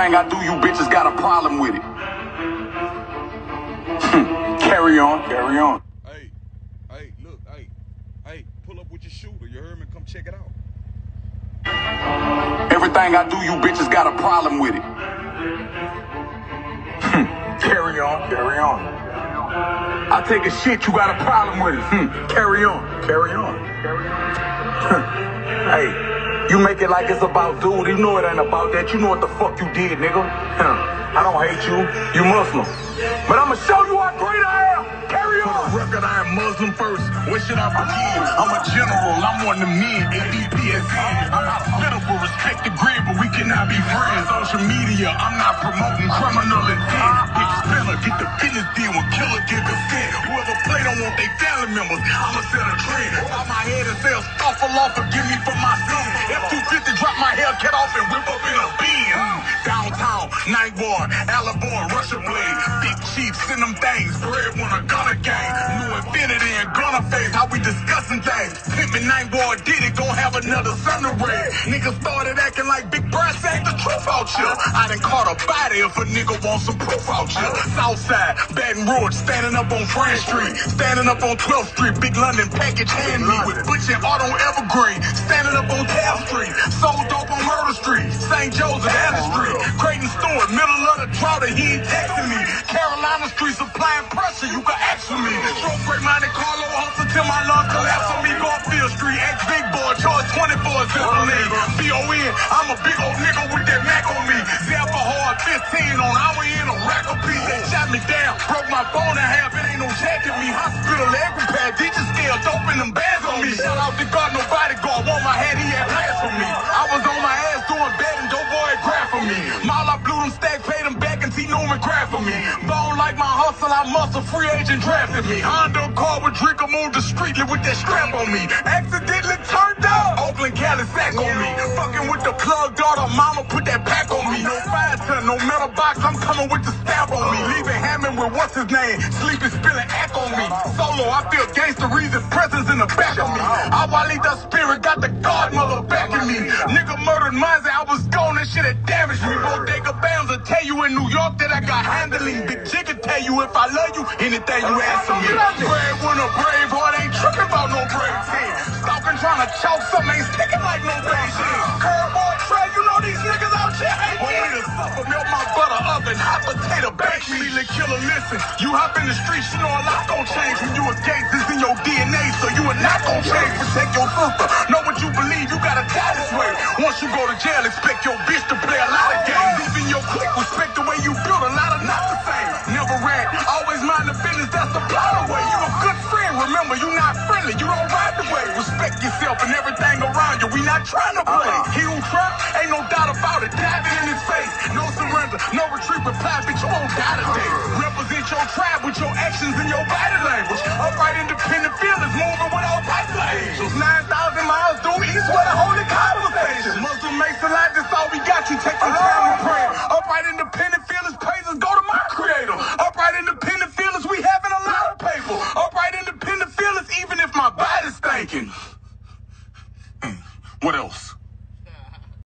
Everything I do, you bitches got a problem with it. Carry on, carry on. Hey, look, hey, pull up with your shooter. You heard me? Come check it out. Everything I do, you bitches got a problem with it. Carry on, carry on. I take a shit, you got a problem with it. Carry on, carry on. Hey, you make it like it's about dude. You know it ain't about that. You know what the fuck you did, nigga. I don't hate you. You Muslim. But I'ma show you how great I am. Carry on. For the record, I am Muslim first. Where should I begin? I'm a general. I'm one of the men. ADP at 10. I'm hospitable. Respect the grid, but we cannot be friends. Social media, I'm not promoting criminal intent. Big spinner, get the business deal when killer get consent. Whoever play don't want they family members. I'ma set a trend. Pop my head and say, "Stuffle off, forgive me for my sin." F-250, drop my hair, cut off and whip up in a bin. Downtown, Night Ward, Alabama, Russia Blade. Big Chief, send them things. Bread when a gunner gang. New Infinity and gunner face. How we discussing things. Pimpin' Night Ward did it, gon' have another son to raise. Niggas started acting like Big Brass ain't the truth out here. I done caught a body if a nigga want some proof out here. Southside, Baton Rouge, standing up on France Street. Standing up on 12th Street, Big London package hand me with Butch and Auto Evergreen. Standing up on Taft Street, sold dope on Murder Street. St. Joseph, Allen Street, Creighton Stewart, middle of the drought and he ain't texting me. Carolina Street supplying pressure, you can ask for me. Stroke Great Monte Carlo hustle till my lung collapse on me. Garfield Street, ex-big boy, charge 24 Cincinnati. B.O.N., I'm a big old nigga with that Mac on me. Zappa hard, 15 on, I was in a rack of beat. They shot me down, broke my phone in half, it ain't no jacking me. Hospital leg repair, teacher scale, dope in them bags on me. Shout out to God, no bodyguard, want my head, he had plans for me. I was on my ass doing bad and dope boy grab for me. Mall, I blew them stack, paid them back and T Newman grab for me. Bone like my hustle, I muscle, free agent drafted me. Honda car with Drinker moved discreetly with that strap on me. Accidentally turned up, Oakland Cali sack on me. Fucking with the plug daughter, mama put that pack on me. No 5-ton, no metal box, I'm coming with the stamp on me. Leaving Hammond with what's his name, sleeping, spilling act on me. Solo, I feel gangster reason presence in the back of me. I Wally the spirit, got the godmother backing me. Nigga murdered Mizey, I was gone, that shit had damaged me. Bodega Bounds will tell you in New York that I got handling. Big Jigga tell you if I love you, anything you ask of me. Brave when a brave heart ain't tripping about no brave team. Stalking trying to choke something ain't sticking like no Beijing. Curveball Trey, you know these niggas out here hate me. Want me to suffer, melt my butter up and hot potato bake me. Steely killer, listen, you hop in the streets, you know a lot gon' change when you a gangster. It's in your DNA, so you are not gon' change. Protect your sister, know what you believe, you gotta die this way. Once you go to jail, expect your bitch to play a lot of games. Deep in your clique, respect the way you build a lot of not the same. Never rat, always mind the business, that's the plot away. You a good friend, remember you not friendly, you don't ride the way. Respect yourself and everything around you, we not trying to play. He who trap, ain't no doubt about it, dive in his face. No surrender, no retreat, reply, bitch, you won't die today. Represent your tribe with your actions and your body language. Upright independent feelings, moving without tight angels. 9,000 miles due east where the holy conversation. Muslim Mason like this all we got, you take your time and pray. Upright independent feelings.